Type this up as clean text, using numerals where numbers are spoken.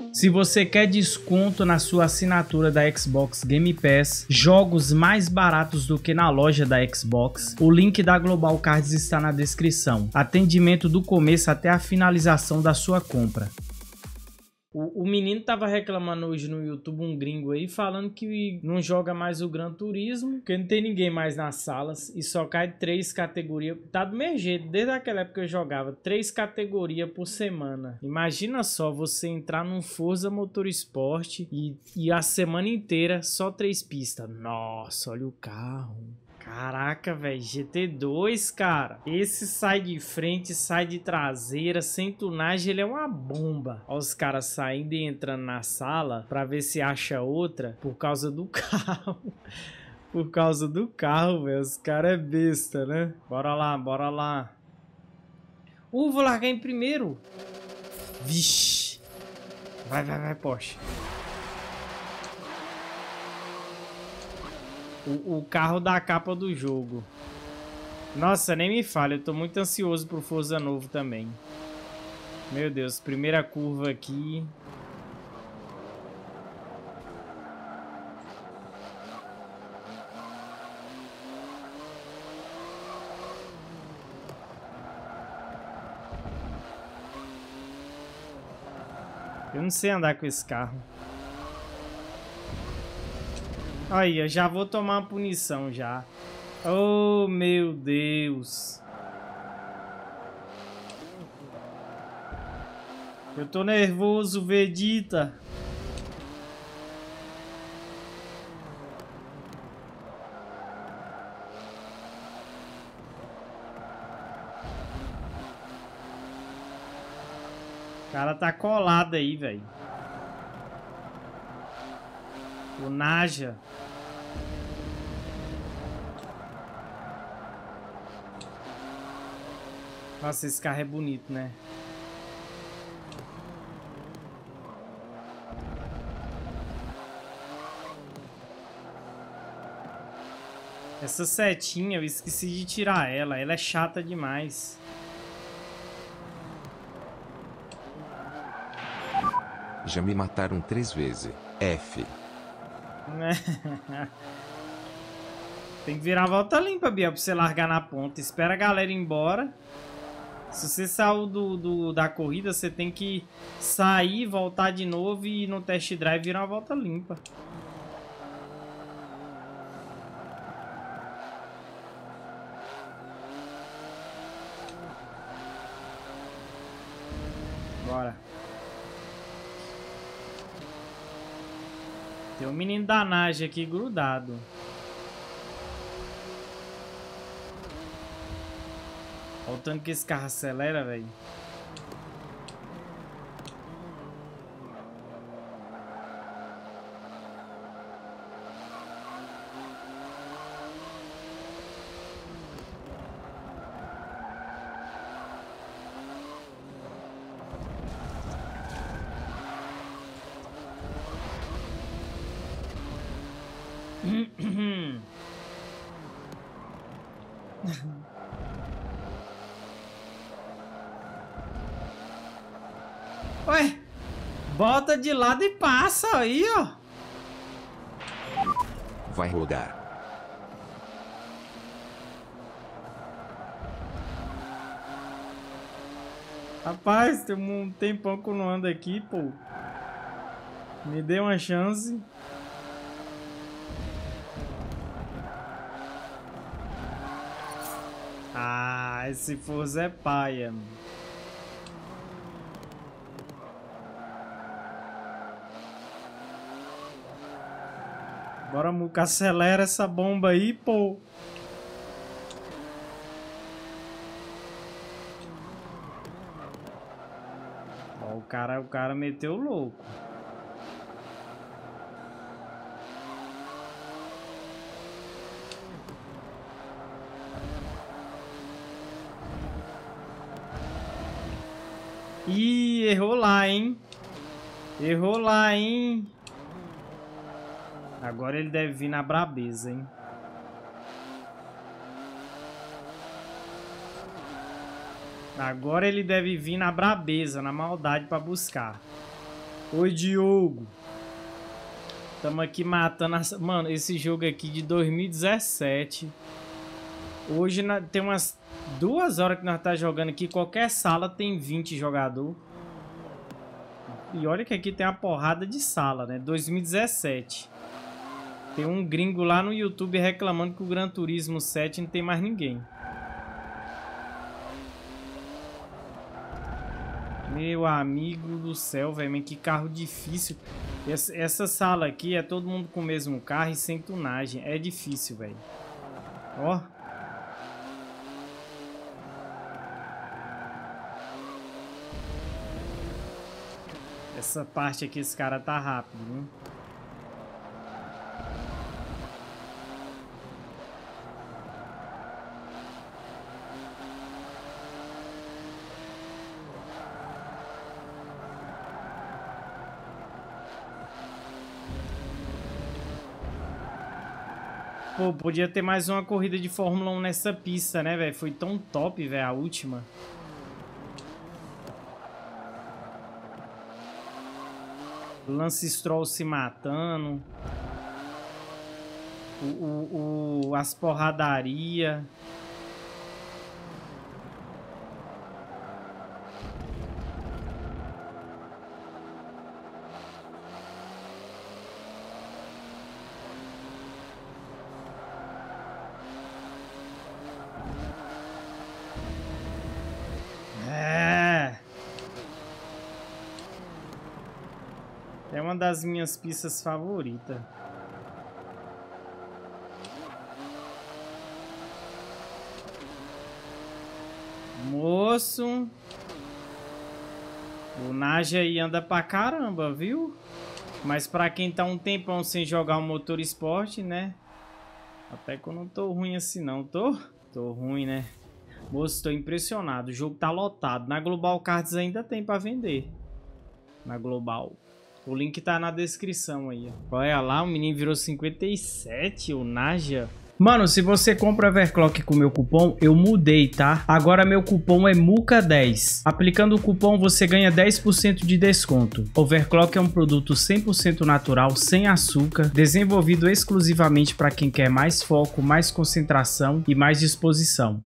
Se você quer desconto na sua assinatura da Xbox Game Pass, jogos mais baratos do que na loja da Xbox, o link da Global Cards está na descrição. Atendimento do começo até a finalização da sua compra. O menino tava reclamando hoje no YouTube, um gringo aí, falando que não joga mais o Gran Turismo, porque não tem ninguém mais nas salas e só cai 3 categorias. Tá do mesmo jeito, desde aquela época que eu jogava, 3 categorias por semana. Imagina só você entrar num Forza Motorsport e a semana inteira só 3 pistas. Nossa, olha o carro. Caraca, velho, GT2, cara. Esse sai de frente, sai de traseira, sem tunagem, ele é uma bomba. Olha os caras saindo e entrando na sala pra ver se acha outra por causa do carro. Por causa do carro, velho. Os caras é besta, né? Bora lá, bora lá. Vou largar em primeiro. Vixe. Vai, vai, vai, Porsche. O carro da capa do jogo. Nossa, nem me fale, eu tô muito ansioso pro Forza novo também. Meu Deus, primeira curva aqui. Eu não sei andar com esse carro. Aí, eu já vou tomar uma punição já. Oh, meu Deus. Eu tô nervoso, Vegeta. O cara tá colado aí, velho. O Naja. Nossa, esse carro é bonito, né? Essa setinha, eu esqueci de tirar ela. Ela é chata demais. Já me mataram 3 vezes. F. Tem que virar a volta limpa, Biel, pra você largar na ponta. Espera a galera ir embora. Se você saiu da corrida, você tem que sair, voltar de novo e no test drive virar uma volta limpa. Bora. Tem um menino da Naja aqui grudado. Olha o tanto que esse carro acelera, velho. Ué, bota de lado e passa aí, ó. Vai rodar. Rapaz, tem um tempão que eu não ando aqui, pô. Me dê uma chance. Ah, esse Forza é paia, mano. Bora, Muca, acelera essa bomba aí, pô. Ó, o cara meteu o louco. Ih, errou lá, hein? Errou lá, hein? Agora ele deve vir na brabeza, hein? Agora ele deve vir na brabeza, na maldade pra buscar. Oi, Diogo. Tamo aqui matando... Mano, esse jogo aqui de 2017. Hoje tem umas 2 horas que nós tá jogando aqui. Qualquer sala tem 20 jogadores. E olha que aqui tem uma porrada de sala, né? 2017. Tem um gringo lá no YouTube reclamando que o Gran Turismo 7 não tem mais ninguém. Meu amigo do céu, velho. Que carro difícil. Essa sala aqui é todo mundo com o mesmo carro e sem tunagem. É difícil, velho. Ó. Essa parte aqui, esse cara tá rápido, viu? Pô, podia ter mais uma corrida de Fórmula 1 nessa pista, né, velho? Foi tão top, velho, a última. Lance Stroll se matando. As porradaria. É uma das minhas pistas favoritas. Moço. O Naja aí anda pra caramba, viu? Mas pra quem tá um tempão sem jogar o motor esporte, né? Até que eu não tô ruim assim não, tô ruim, né? Moço, tô impressionado. O jogo tá lotado. Na Global Cards ainda tem pra vender. Na Global. O link tá na descrição aí. Olha lá, o menino virou 57, o Naja. Mano, se você compra Overclock com meu cupom, eu mudei, tá? Agora meu cupom é MUCA10. Aplicando o cupom, você ganha 10% de desconto. Overclock é um produto 100% natural, sem açúcar, desenvolvido exclusivamente para quem quer mais foco, mais concentração e mais disposição.